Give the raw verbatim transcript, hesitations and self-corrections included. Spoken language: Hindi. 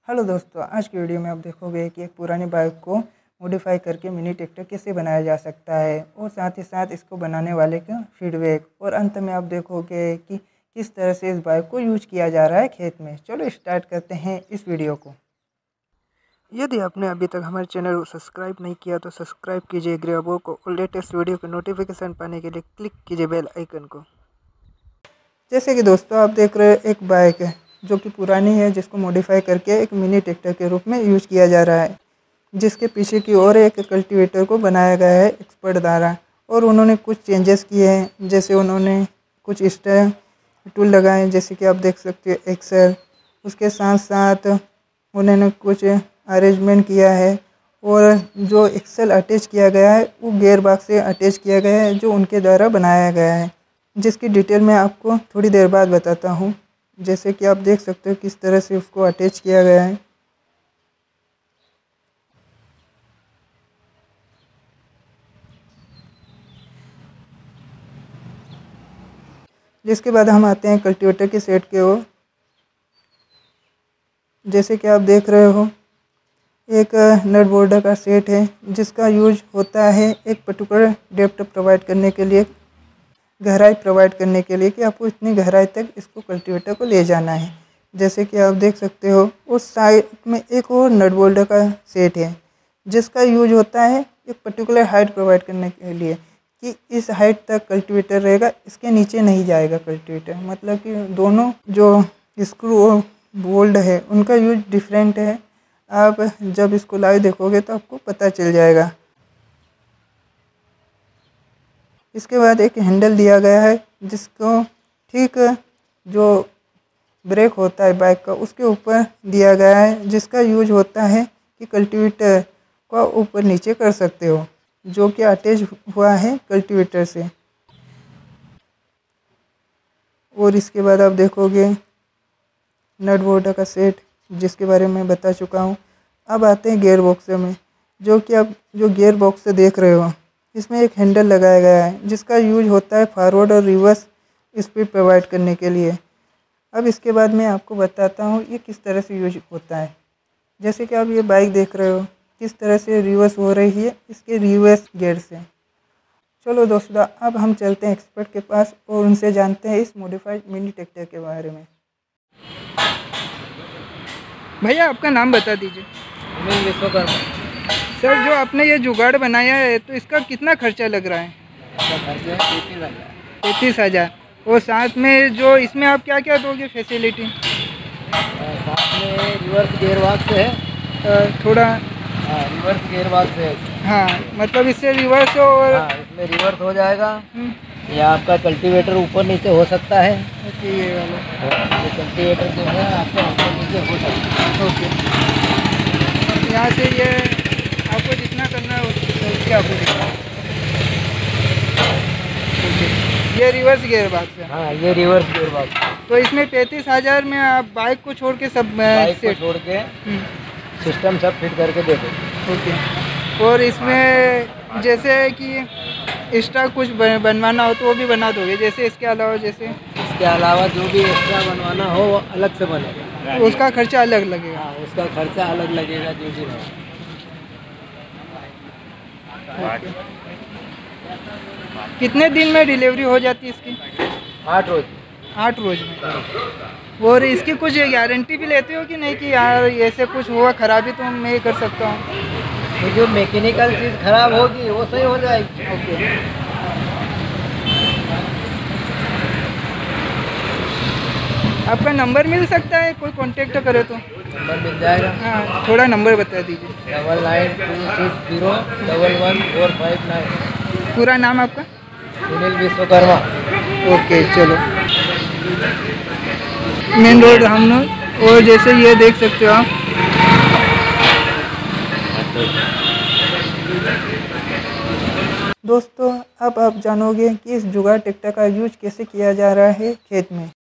हेलो दोस्तों, आज की वीडियो में आप देखोगे कि एक पुरानी बाइक को मॉडिफाई करके मिनी ट्रैक्टर कैसे बनाया जा सकता है और साथ ही साथ इसको बनाने वाले का फीडबैक, और अंत में आप देखोगे कि किस तरह से इस बाइक को यूज किया जा रहा है खेत में। चलो स्टार्ट करते हैं इस वीडियो को। यदि आपने अभी तक हमारे चैनल को सब्सक्राइब नहीं किया तो सब्सक्राइब कीजिए ग्रेबो को, और लेटेस्ट वीडियो के नोटिफिकेशन पाने के लिए क्लिक कीजिए बेल आइकन को। जैसे कि दोस्तों आप देख रहे हो, एक बाइक है जो कि पुरानी है, जिसको मॉडिफाई करके एक मिनी ट्रैक्टर के रूप में यूज किया जा रहा है, जिसके पीछे की ओर एक कल्टीवेटर को बनाया गया है एक्सपर्ट द्वारा, और उन्होंने कुछ चेंजेस किए हैं। जैसे उन्होंने कुछ एक्स्ट्रा टूल लगाए हैं, जैसे कि आप देख सकते हो एक्सेल। उसके साथ साथ उन्होंने कुछ अरेंजमेंट किया है, और जो एक्सेल अटैच किया गया है वो गियर बॉक्स से अटैच किया गया है, जो उनके द्वारा बनाया गया है, जिसकी डिटेल मैं आपको थोड़ी देर बाद बताता हूँ। जैसे कि आप देख सकते हो किस तरह से उसको अटैच किया गया है। जिसके बाद हम आते हैं कल्टीवेटर के सेट के ओर। जैसे कि आप देख रहे हो, एक नट बोल्डर का सेट है, जिसका यूज होता है एक पर्टिकुलर डेप्थ प्रोवाइड करने के लिए, गहराई प्रोवाइड करने के लिए, कि आपको इतनी गहराई तक इसको कल्टीवेटर को ले जाना है। जैसे कि आप देख सकते हो, उस साइड में एक और नट बोल्डर का सेट है, जिसका यूज होता है एक पर्टिकुलर हाइट प्रोवाइड करने के लिए, कि इस हाइट तक कल्टीवेटर रहेगा, इसके नीचे नहीं जाएगा कल्टीवेटर। मतलब कि दोनों जो स्क्रू और बोल्ट है उनका यूज डिफरेंट है। आप जब इसको लाइव देखोगे तो आपको पता चल जाएगा। इसके बाद एक हैंडल दिया गया है, जिसको ठीक जो ब्रेक होता है बाइक का उसके ऊपर दिया गया है, जिसका यूज होता है कि कल्टीवेटर को ऊपर नीचे कर सकते हो, जो कि अटैच हुआ है कल्टीवेटर से। और इसके बाद आप देखोगे नट बोल्ट का सेट, जिसके बारे में बता चुका हूँ। अब आते हैं गियर बॉक्स में, जो कि आप जो गियर बॉक्स देख रहे हो, इसमें एक हैंडल लगाया गया है, जिसका यूज होता है फॉरवर्ड और रिवर्स स्पीड प्रोवाइड करने के लिए। अब इसके बाद मैं आपको बताता हूँ ये किस तरह से यूज होता है। जैसे कि आप ये बाइक देख रहे हो किस तरह से रिवर्स हो रही है इसके रिवर्स गियर से। चलो दोस्तों, अब हम चलते हैं एक्सपर्ट के पास और उनसे जानते हैं इस मॉडिफाइड मिनी ट्रैक्टर के बारे में। भैया आपका नाम बता दीजिए। सुनील विश्वकर्मा। सर, जो आपने ये जुगाड़ बनाया है तो इसका कितना खर्चा लग रहा है? खर्चा तैंतीस हज़ार तैंतीस हज़ार। और साथ में जो इसमें आप क्या क्या दोगे फैसिलिटी? साथ में रिवर्स गियर बॉक्स है थोड़ा। हाँ, रिवर्स गियर बॉक्स है। हाँ, मतलब इससे रिवर्स और हाँ, इसमें रिवर्स हो जाएगा, हम्म, या आपका कल्टीवेटर ऊपर नीचे हो सकता है। ओके, ये वाला ये कल्टीवेटर जो है आपका ऊपर नीचे हो सकता है। ओके। यहाँ से ये आपको जितना करना है उसके आपको दिखा। ये रिवर्स गियर बॉक्स है। हाँ, ये रिवर्स गियर बॉक्स। तो इसमें पैंतीस हज़ार में आप बाइक को छोड़ के सब बाइक को सेट छोड़ के हम्म, सिस्टम सब फिट करके दे दो। ओके। और इसमें जैसे कि एक्स्ट्रा कुछ बन- बनवाना हो तो वो भी बना दोगे? जैसे इसके अलावा जैसे इसके अलावा जो भी एक्स्ट्रा बनवाना हो वो अलग से बनेगा, उसका खर्चा अलग लगेगा। हाँ, उसका खर्चा अलग लगेगा जो भी रहेगा। कितने दिन में डिलीवरी हो जाती है इसकी? आठ रोज आठ रोज में। और इसकी कुछ गारंटी भी लेते हो कि नहीं, कि यार ऐसे कुछ हुआ खराबी तो मैं कर सकता हूँ? तो जो मैकेनिकल चीज़ खराब होगी वो सही हो जाएगी। ओके। आपका नंबर मिल सकता है, कोई कांटेक्ट करे तो? नंबर मिल जाएगा। हाँ, थोड़ा नंबर बता दीजिए। Double nine two six zero double one four five nine. पूरा नाम आपका? सुनील विश्वकर्मा। ओके, चलो। Main road Ramnagar. और जैसे ये देख सकते हो आप, दोस्तों अब आप जानोगे कि इस जुगाड़ ट्रैक्टर का यूज कैसे किया जा रहा है खेत में।